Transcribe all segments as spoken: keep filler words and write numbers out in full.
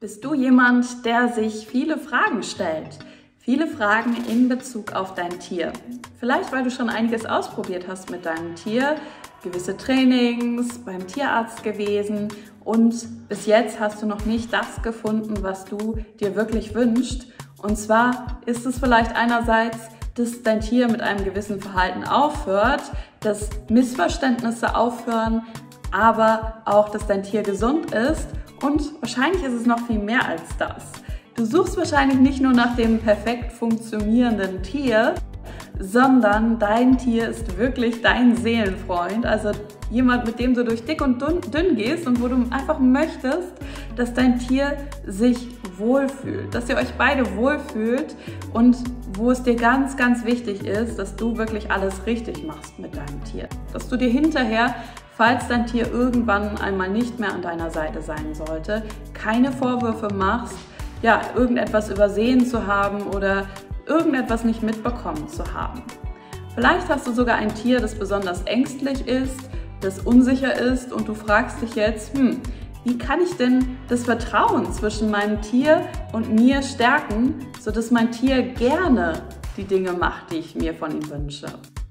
Bist du jemand, der sich viele Fragen stellt? Viele Fragen in Bezug auf dein Tier. Vielleicht, weil du schon einiges ausprobiert hast mit deinem Tier, gewisse Trainings, beim Tierarzt gewesen und bis jetzt hast du noch nicht das gefunden, was du dir wirklich wünschst. Und zwar ist es vielleicht einerseits, dass dein Tier mit einem gewissen Verhalten aufhört, dass Missverständnisse aufhören, aber auch, dass dein Tier gesund ist. Und wahrscheinlich ist es noch viel mehr als das. Du suchst wahrscheinlich nicht nur nach dem perfekt funktionierenden Tier, sondern dein Tier ist wirklich dein Seelenfreund, also jemand, mit dem du durch dick und dünn gehst und wo du einfach möchtest, dass dein Tier sich wohlfühlt, dass ihr euch beide wohlfühlt und wo es dir ganz, ganz wichtig ist, dass du wirklich alles richtig machst mit deinem Tier. Dass du dir hinterher, falls dein Tier irgendwann einmal nicht mehr an deiner Seite sein sollte, keine Vorwürfe machst, ja, irgendetwas übersehen zu haben oder irgendetwas nicht mitbekommen zu haben. Vielleicht hast du sogar ein Tier, das besonders ängstlich ist, das unsicher ist und du fragst dich jetzt, hm, wie kann ich denn das Vertrauen zwischen meinem Tier und mir stärken, sodass mein Tier gerne die Dinge macht, die ich mir von ihm wünsche?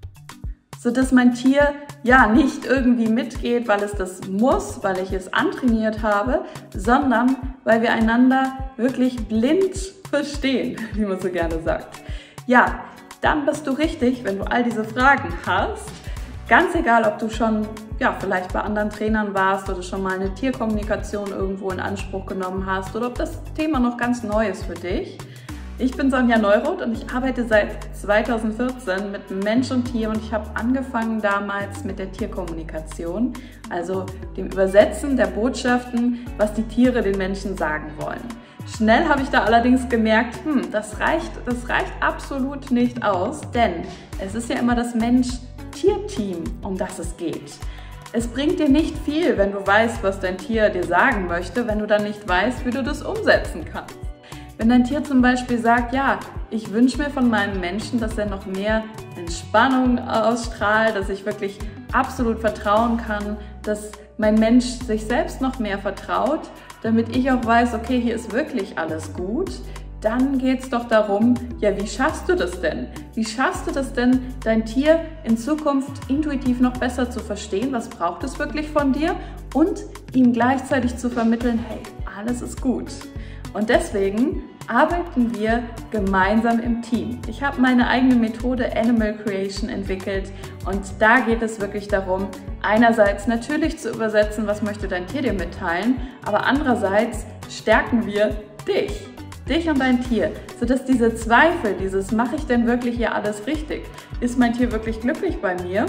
Sodass mein Tier ja nicht irgendwie mitgeht, weil es das muss, weil ich es antrainiert habe, sondern weil wir einander wirklich blind verstehen, wie man so gerne sagt. Ja, dann bist du richtig, wenn du all diese Fragen hast. Ganz egal, ob du schon ja, vielleicht bei anderen Trainern warst oder schon mal eine Tierkommunikation irgendwo in Anspruch genommen hast oder ob das Thema noch ganz neu ist für dich. Ich bin Sonja Neuroth und ich arbeite seit zweitausendvierzehn mit Mensch und Tier und ich habe angefangen damals mit der Tierkommunikation, also dem Übersetzen der Botschaften, was die Tiere den Menschen sagen wollen. Schnell habe ich da allerdings gemerkt, hm, das reicht, das reicht absolut nicht aus, denn es ist ja immer das Mensch-Tier-Team, um das es geht. Es bringt dir nicht viel, wenn du weißt, was dein Tier dir sagen möchte, wenn du dann nicht weißt, wie du das umsetzen kannst. Wenn dein Tier zum Beispiel sagt, ja, ich wünsche mir von meinem Menschen, dass er noch mehr Entspannung ausstrahlt, dass ich wirklich absolut vertrauen kann, dass mein Mensch sich selbst noch mehr vertraut, damit ich auch weiß, okay, hier ist wirklich alles gut, dann geht es doch darum, ja, wie schaffst du das denn? Wie schaffst du das denn, dein Tier in Zukunft intuitiv noch besser zu verstehen? Was braucht es wirklich von dir? Und ihm gleichzeitig zu vermitteln, hey, alles ist gut. Und deswegen arbeiten wir gemeinsam im Team. Ich habe meine eigene Methode Animal Creation entwickelt und da geht es wirklich darum, einerseits natürlich zu übersetzen, was möchte dein Tier dir mitteilen, aber andererseits stärken wir dich, dich und dein Tier, sodass diese Zweifel, dieses mache ich denn wirklich hier alles richtig? Ist mein Tier wirklich glücklich bei mir?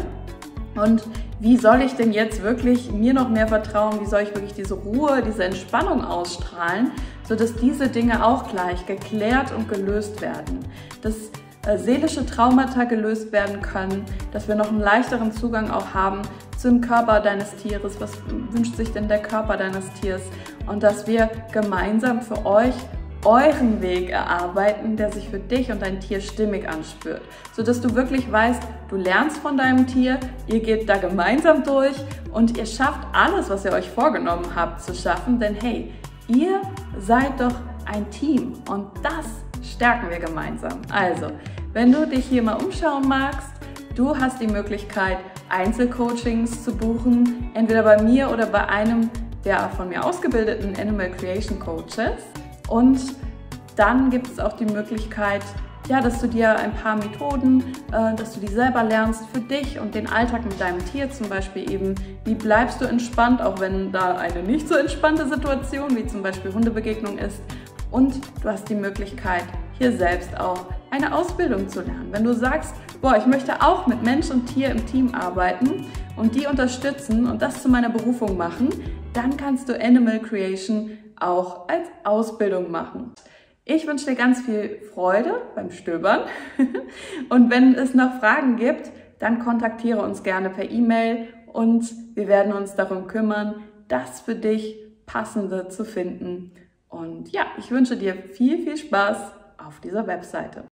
Und wie soll ich denn jetzt wirklich mir noch mehr vertrauen? Wie soll ich wirklich diese Ruhe, diese Entspannung ausstrahlen, sodass diese Dinge auch gleich geklärt und gelöst werden? Dass äh, seelische Traumata gelöst werden können, dass wir noch einen leichteren Zugang auch haben zum Körper deines Tieres. Was wünscht sich denn der Körper deines Tieres? Und dass wir gemeinsam für euch euren Weg erarbeiten, der sich für dich und dein Tier stimmig anspürt, sodass du wirklich weißt, du lernst von deinem Tier, ihr geht da gemeinsam durch und ihr schafft alles, was ihr euch vorgenommen habt zu schaffen, denn hey, ihr seid doch ein Team und das stärken wir gemeinsam. Also, wenn du dich hier mal umschauen magst, du hast die Möglichkeit, Einzelcoachings zu buchen, entweder bei mir oder bei einem der von mir ausgebildeten Animal Creation Coaches. Und dann gibt es auch die Möglichkeit, ja, dass du dir ein paar Methoden, äh, dass du die selber lernst für dich und den Alltag mit deinem Tier, zum Beispiel eben, wie bleibst du entspannt, auch wenn da eine nicht so entspannte Situation, wie zum Beispiel Hundebegegnung ist. Und du hast die Möglichkeit, hier selbst auch eine Ausbildung zu lernen. Wenn du sagst, boah, ich möchte auch mit Mensch und Tier im Team arbeiten und die unterstützen und das zu meiner Berufung machen, dann kannst du Animal Creation auch als Ausbildung machen. Ich wünsche dir ganz viel Freude beim Stöbern und wenn es noch Fragen gibt, dann kontaktiere uns gerne per E-Mail und wir werden uns darum kümmern, das für dich Passende zu finden. Und ja, ich wünsche dir viel, viel Spaß auf dieser Webseite.